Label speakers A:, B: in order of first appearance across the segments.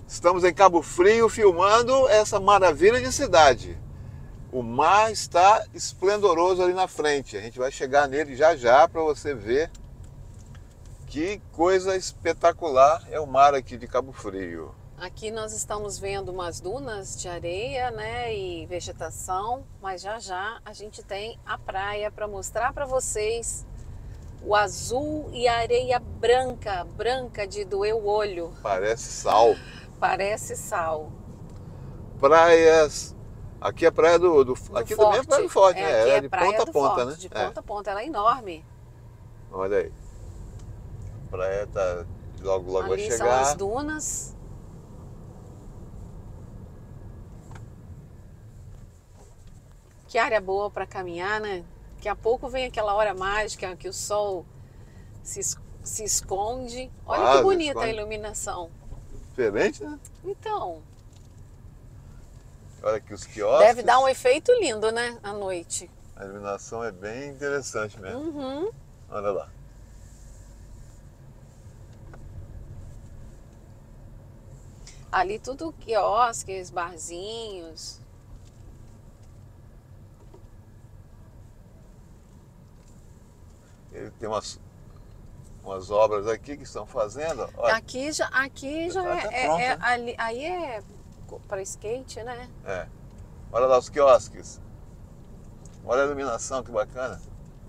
A: Estamos em Cabo Frio filmando essa maravilha de cidade. O mar está esplendoroso ali na frente. A gente vai chegar nele já já para você ver que coisa espetacular é o mar aqui de Cabo Frio.
B: Aqui nós estamos vendo umas dunas de areia, né, e vegetação, mas já já a gente tem a praia para mostrar para vocês o azul e a areia branca, branca de doer o olho.
A: Parece sal.
B: Parece sal.
A: Praias. Aqui é a praia
B: Do
A: aqui também é a praia do
B: Forte.
A: Forte,
B: É,
A: né?
B: aqui
A: Ela é
B: é
A: de
B: Praia
A: ponta a
B: do
A: ponta,
B: Forte,
A: né?
B: de
A: É.
B: ponta a ponta. Ela é enorme.
A: Olha aí. A praia tá. Logo, logo vai
B: Ali são as
A: chegar.
B: dunas. Que área boa para caminhar, né? Daqui a pouco vem aquela hora mágica que o sol se esconde. Olha que
A: Quase,
B: bonita a
A: esconde.
B: iluminação.
A: Diferente, né?
B: Então,
A: Olha aqui os
B: deve
A: quiosques.
B: dar um efeito lindo, né? À noite.
A: A iluminação é bem interessante mesmo.
B: Uhum.
A: Olha lá.
B: Ali tudo quiosques, barzinhos.
A: Ele tem umas obras aqui que estão fazendo. Olha,
B: Aqui já
A: tá pronto, né?
B: ali, aí é para skate, né?
A: É. Olha lá os quiosques. Olha a iluminação, que bacana.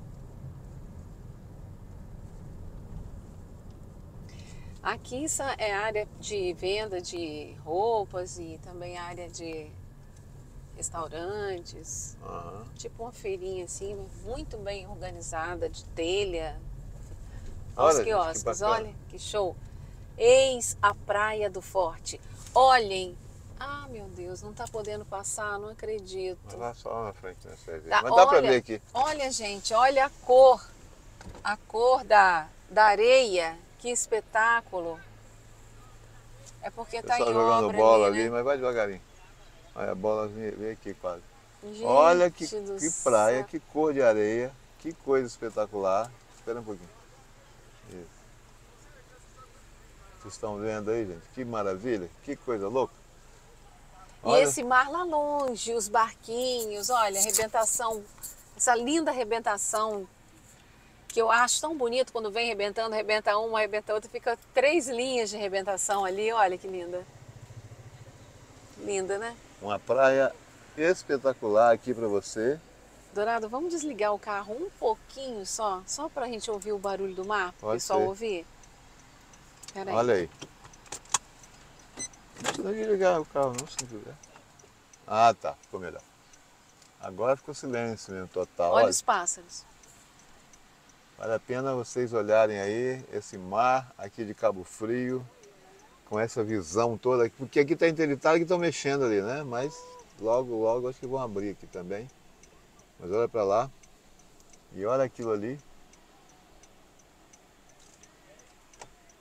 B: Aqui é área de venda de roupas e também área de restaurantes.
A: Aham.
B: Tipo uma feirinha assim, muito bem organizada, de telha. Olha os
A: Olha, gente, que
B: quiosques,
A: bacana.
B: olha que show. Eis a Praia do Forte. Olhem. Ah, meu Deus, não tá podendo passar, não acredito.
A: Vai lá só lá na frente, né? Você vai ver.
B: Tá,
A: Mas dá pra ver
B: olha,
A: aqui.
B: olha, gente, olha a cor da areia. Que espetáculo. É porque
A: O
B: tá
A: pessoal
B: em
A: jogando
B: obra
A: bola
B: ali,
A: ali,
B: né?
A: mas vai devagarinho. Olha, a bola vem aqui quase. Olha
B: Gente do
A: que praia,
B: céu.
A: que cor de areia, que coisa espetacular. Espera um pouquinho. Isso. Vocês estão vendo aí, gente? Que maravilha, que coisa louca.
B: E
A: Olha,
B: esse mar lá longe, os barquinhos, olha, arrebentação, essa linda arrebentação que eu acho tão bonito quando vem arrebentando, arrebenta uma, arrebenta outra, fica 3 linhas de arrebentação ali, olha que linda. Linda, né?
A: uma praia espetacular aqui para você.
B: Dourado, vamos desligar o carro um pouquinho só pra gente ouvir o barulho do mar, pro
A: Pode
B: pessoal
A: ser.
B: ouvir? Peraí.
A: Olha aí. Não precisa desligar o carro não, se não quiser. Ah, tá, ficou melhor. Agora ficou silêncio mesmo, total.
B: Olha
A: Olha,
B: os pássaros.
A: vale a pena vocês olharem aí esse mar aqui de Cabo Frio, com essa visão toda, porque aqui está interditado que estão mexendo ali, né? Mas logo, logo acho que vão abrir aqui também. Mas olha para lá e olha aquilo ali.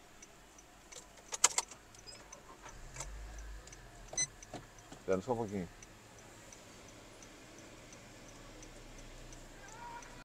A: Espera só um pouquinho.